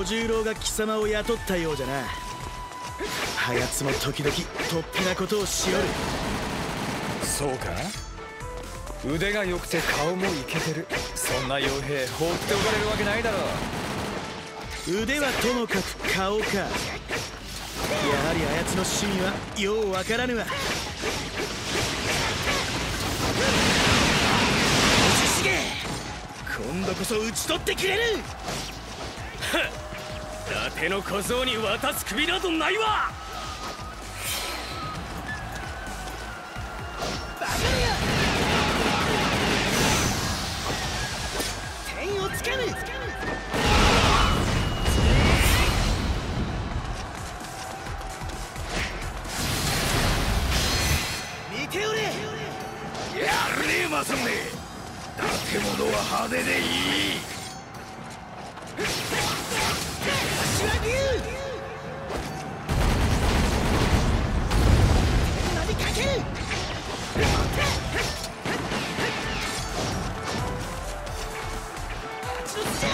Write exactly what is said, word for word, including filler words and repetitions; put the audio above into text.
小十郎が貴様を雇ったようじゃな。あやつも時々とっぴなことをしよる。 そうか。腕が良くて顔もイケてる。そんな傭兵放っておかれるわけないだろう。 腕はともかく顔か。やはりあやつの趣味はようわからぬわ。藤重、今度こそ討ち取ってくれる。 伊達の小僧に渡す首などないわ。 バカめよ。天をつかむ。見ておれ。 やるねえマサムネ。建物は派手でいい。 柏竜天なびかける。ちょっと